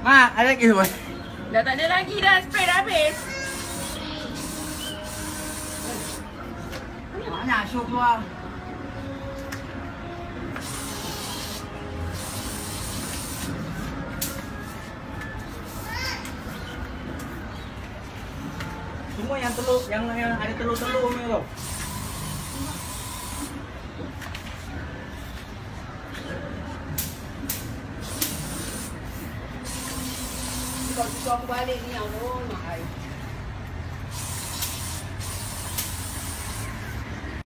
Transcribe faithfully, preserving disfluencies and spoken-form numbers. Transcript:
Mak, ada lagi tu. Dah tak ada lagi dah, spray dah habis. Mana show keluar? Semua yang telur, yang yang ada telur-telur ni tu. Kalau aku balik ni, Allah.